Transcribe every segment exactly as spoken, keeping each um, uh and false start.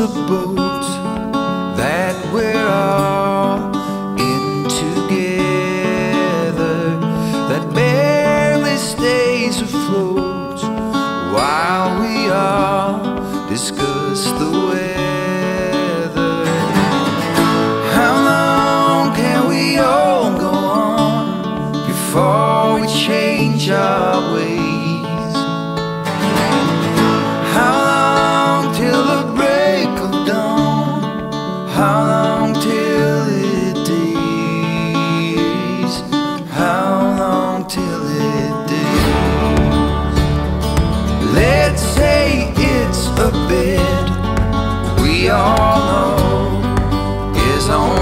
a boat that we're all in together, that barely stays afloat while we all discuss the weather. How long can we all go on before we change our ways? How long till the break of dawn? How long till it days? How long till it days? Let's say it's a bed we all know is on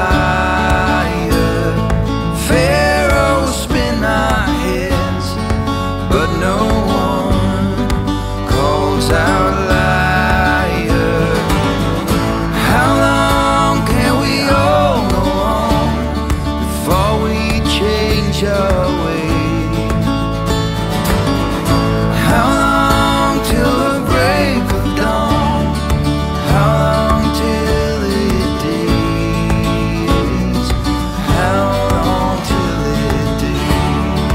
fire. Pharaohs spin our heads, but no one calls out liar. How long can we all go on before we change our ways? How long till the break of dawn? How long till it days? How long till it days?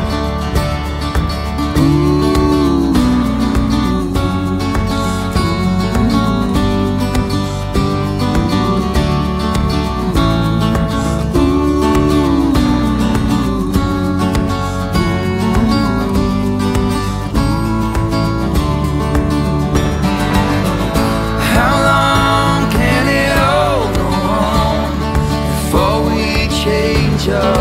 How long can it all go on before we change our